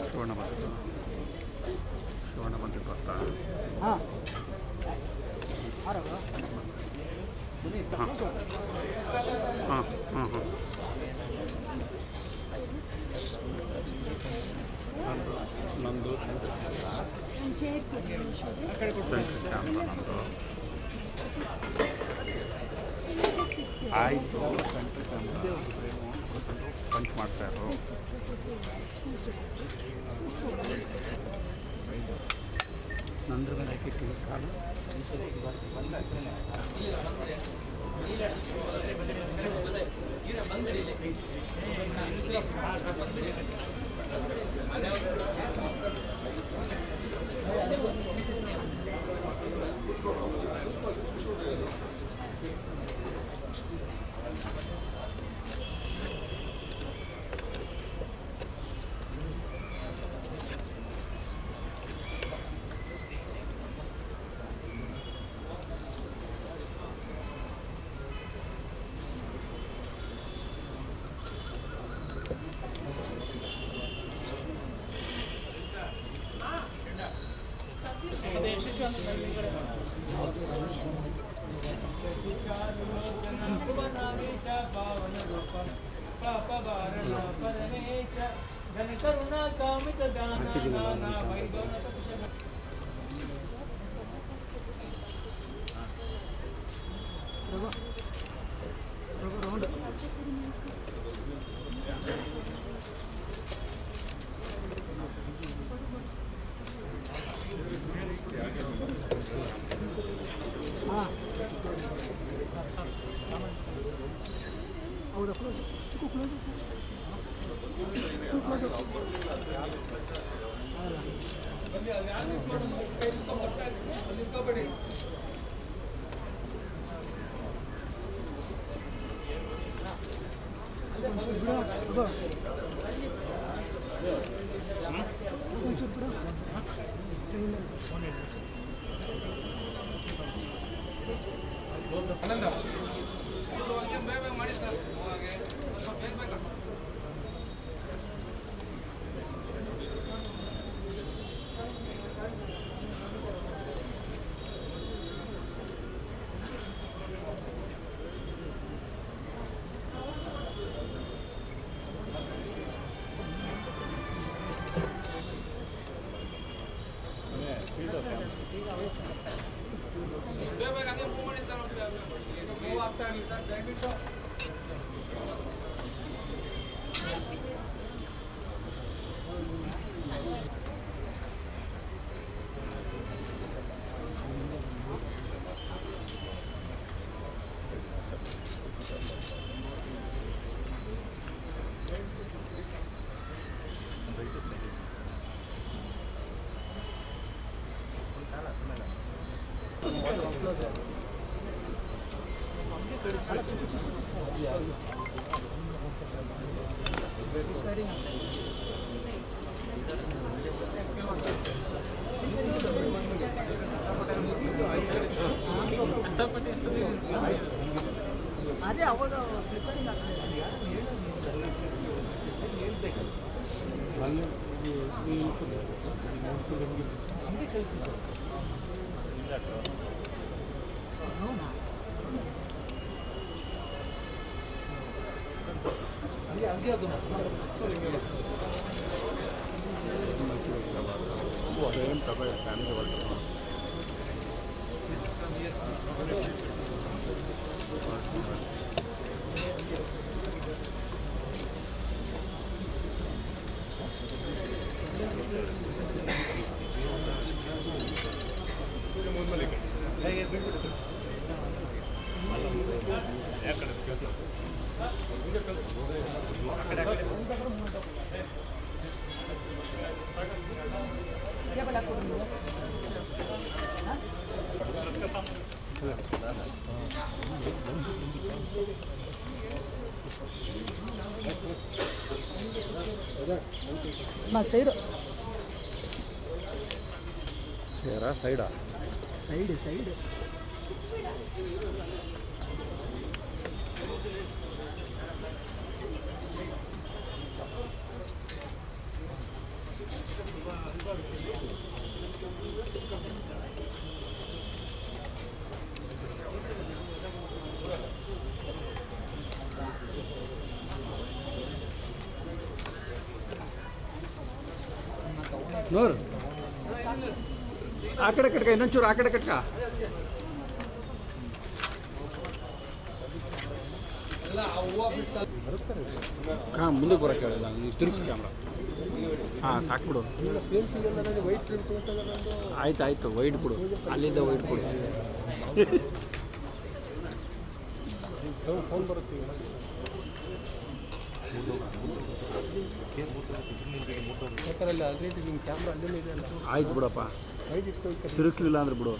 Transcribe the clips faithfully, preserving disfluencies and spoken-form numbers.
ಶಿವಣ್ಣ ಬಂದಿದ್ದು ಶಿವಣ್ಣ ಬಂದಿದ್ದು ಅಂತ ಹಾಂ ಹಾಂ ಹಾಂ ಹಾಂ ಹಾಂ ನಂದು ಸಂಚಿಕೆ ಅಂತ ನಂದು ಆಯಿತು ಸಂಚಿಕೆ ಅಂತ ಪಂಚ್ ಮಾಡ್ತಾಯಿದ್ರು ನಂದ್ರ ಮೇಲೆ ಹಾಕಿಟ್ಟಿವಿ ಕಾಲು करुणा कामित दाना ಹೌದಾ ಕ್ಲೋಸ್ ಚಿಕ್ಕ ಕ್ಲೋಸ್ ಕ್ಲೋಸ್ ಆನಂದ ಮಾಡಿ ಸರ್ ಅದೇ ಅವಾಗ ಪ್ರಿಪೇರಿಂಗ್ ಆಗ್ತದೆ ಹಂಗೆ ಕಳಿಸಿದ್ದು ಹಂಗೆ ಹಂಗೆ ಅದು ಅದೇನು ತಗೋ ಫ್ಯಾಮಿಲಿ ಹೊರಟು ಸೈಡು ಸೈಡಾ ಸೈಡ್ ಸೈಡ್ ನೋರು ಆ ಕಡೆ ಕಟ್ಕ ಇನ್ನೊಂಚೂರು ಆ ಕಡೆ ಕಟ್ಕ ಹಾಂ ಮುಂದಕ್ಕೆ ಬರೋಕ್ಕೆ ಹೇಳಿಲ್ಲ ನೀವು ತಿರುಗಿಸಿ ಕ್ಯಾಮ್ರಾ ಹಾಂ ಸಾಕ್ಬಿಡು ಆಯ್ತು ಆಯಿತು ವೈಟ್ ಬಿಡು ಅಲ್ಲಿಂದ ವೈಟ್ ಬಿಡು ಫೋನ್ ಬರುತ್ತೆ ಆಯ್ತು ಬಿಡಪ್ಪ ತಿರುಗಲಿಲ್ಲ ಅಂದ್ರೆ ಬಿಡು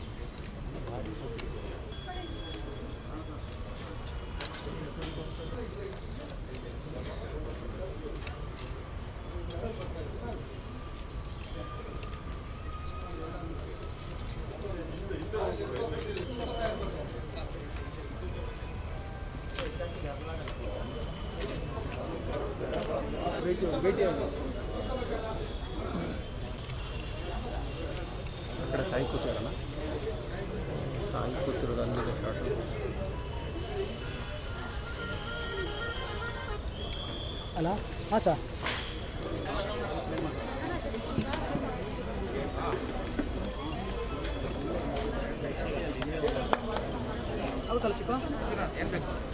ಆ ಕಡೆ ತಾಯಿ ಕೂತಿರಲ್ಲ ತಾಯಿ ಕೂತಿರೋದು ಅಲ್ಲಿದೆ ಶಾರ್ಟು ಅಲ್ಲ ಹಾಂ ಸರ್ ಹೌದಲ್ಲ ಚಿಕ್ಕ